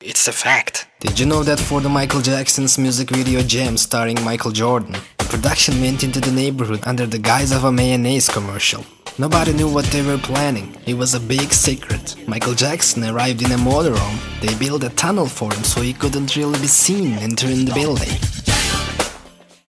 it's a fact. Did you know that for the Michael Jackson's music video Jam starring Michael Jordan, the production went into the neighborhood under the guise of a mayonnaise commercial? Nobody knew what they were planning. It was a big secret. Michael Jackson arrived in a motorhome. They built a tunnel for him so he couldn't really be seen entering the building.